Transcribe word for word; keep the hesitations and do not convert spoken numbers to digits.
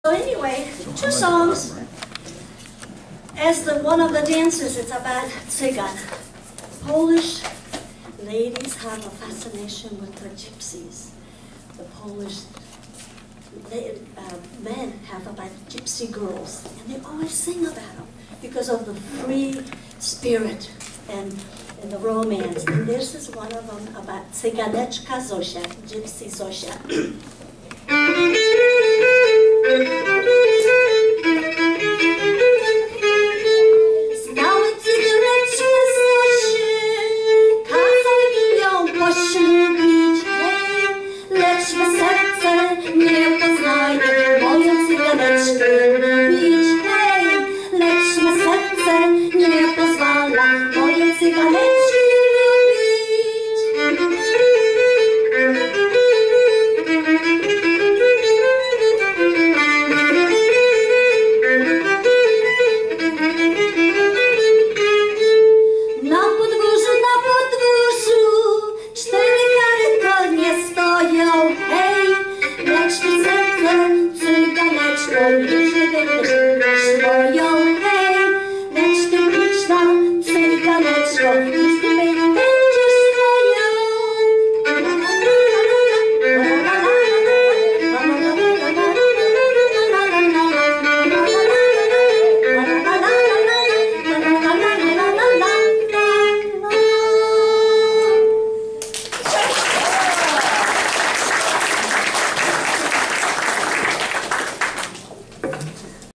So anyway, two songs. As the one of the dances, it's about Tsigan. Polish ladies have a fascination with the gypsies. The Polish they, uh, men have about gypsy girls, and they always sing about them because of the free spirit and, and the romance. And this is one of them about Cyganeczka Zosia, Gypsy Zosia.